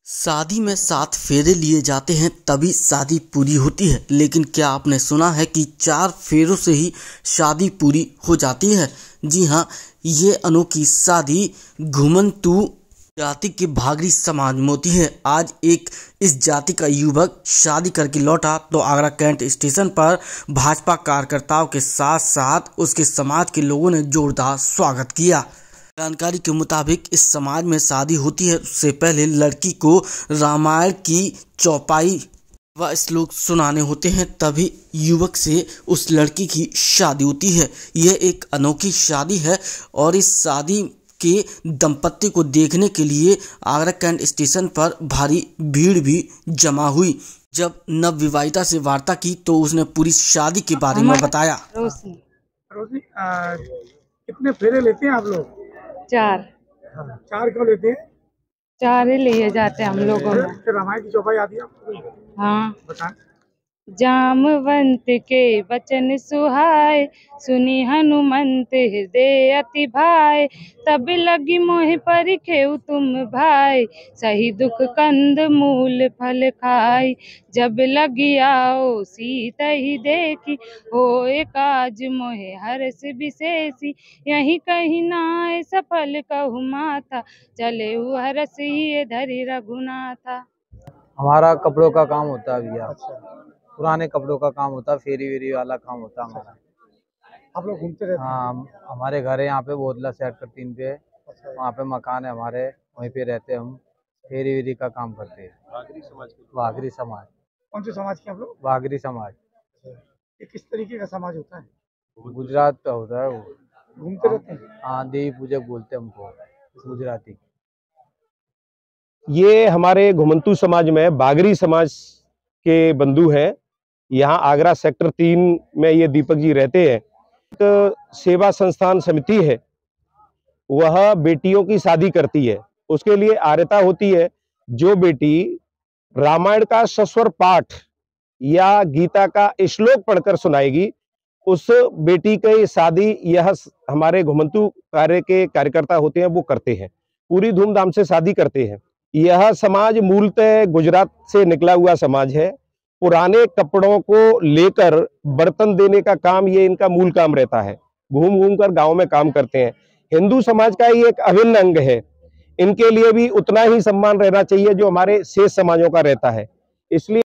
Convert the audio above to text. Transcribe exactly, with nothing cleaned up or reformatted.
शादी में सात फेरे लिए जाते हैं तभी शादी पूरी होती है। लेकिन क्या आपने सुना है कि चार फेरों से ही शादी पूरी हो जाती है? जी हाँ, ये अनोखी शादी घुमंतू जाति के भागरी समाज में होती है। आज एक इस जाति का युवक शादी करके लौटा तो आगरा कैंट स्टेशन पर भाजपा कार्यकर्ताओं के साथ साथ उसके समाज के लोगों ने जोरदार स्वागत किया। जानकारी के मुताबिक इस समाज में शादी होती है उससे पहले लड़की को रामायण की चौपाई व श्लोक सुनाने होते हैं, तभी युवक से उस लड़की की शादी होती है। यह एक अनोखी शादी है और इस शादी के दंपत्ति को देखने के लिए आगरा कैंट स्टेशन पर भारी भीड़ भी जमा हुई। जब नवविवाहिता से वार्ता की तो उसने पूरी शादी के बारे में बताया। रोशनी रोशनी कितने फेरे लेते हैं आप लोग? चार। हाँ, चार क्यों लेते हैं? चार ही लिए जाते हैं हम लोगों में। रामायण की चौपाई आती है आपको? हाँ बताएं। जामवंत के वचन सुहाए, सुनी हनुमंत हृदय अति भाई। तब लगी मोहि परिखेउ तुम भाई, सही दुख कंद मूल फल खाई। जब लगी आओ सीता ही देखी, होए काज मोहे हर्ष विशेषी। यही कहीं नाय सफल कहु माथा, चले हरस ही धरि रघुनाथा। हमारा कपड़ों का काम होता है भैया। पुराने कपड़ों का काम होता है, फेरी वेरी वाला काम होता है हमारा। आप लोग घूमते रहते हैं? हाँ, हमारे घर है यहाँ पे बोतला सेक्टर तीन पे, वहाँ पे मकान है हमारे, वहीं पे रहते हम। फेरी वेरी का काम करते हैं। वागरी समाज। वागरी समाज। कौन से समाज के आप लोग? वागरी समाज। ये किस तरीके का समाज होता है? गुजरात का होता है वो। घूमते रहते हैं? हाँ, देवी पूजक बोलते हैं हमको गुजराती। ये हमारे घुमंतू समाज में बागरी समाज के बंधु हैं। यहाँ आगरा सेक्टर तीन में ये दीपक जी रहते हैं। एक सेवा संस्थान समिति है, वह बेटियों की शादी करती है। उसके लिए आर्यता होती है। जो बेटी रामायण का सस्वर पाठ या गीता का श्लोक पढ़कर सुनाएगी, उस बेटी की शादी यह हमारे घुमंतू कार्य के कार्यकर्ता होते हैं वो करते हैं। पूरी धूमधाम से शादी करते हैं। यह समाज मूलतः गुजरात से निकला हुआ समाज है। पुराने कपड़ों को लेकर बर्तन देने का काम ये इनका मूल काम रहता है। घूम घूम कर गाँव में काम करते हैं। हिंदू समाज का ये एक अभिन्न अंग है। इनके लिए भी उतना ही सम्मान रहना चाहिए जो हमारे शेष समाजों का रहता है। इसलिए